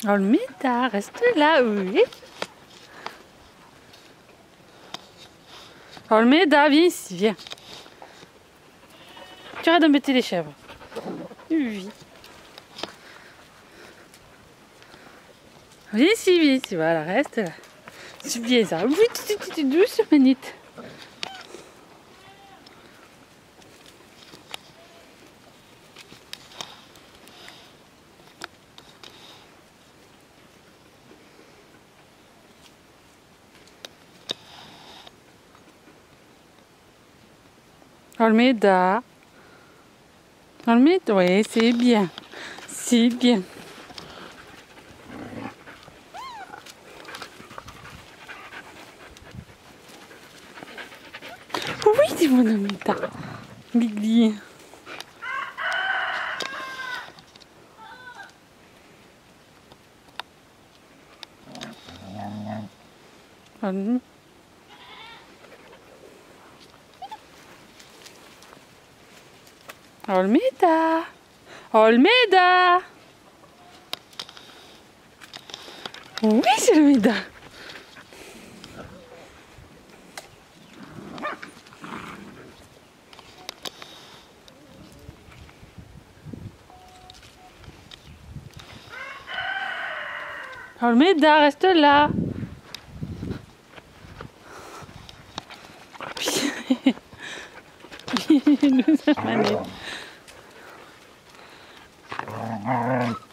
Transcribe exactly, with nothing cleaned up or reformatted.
Olmeda, reste là, oui. Olmeda, viens ici, viens. Tu arrêtes d'embêter les chèvres. Oui. Viens ici, viens ici, voilà, reste là. C'est bien ça. Oui, tu es douce, Manite. Olmeda. Olmeda, oui, c'est bien. C'est bien. Oui, c'est mon Olmeda. Lily. Olmeda. Olmeda. Olmeda. Oui, c'est Olmeda. Olmeda, reste là. Nous sommes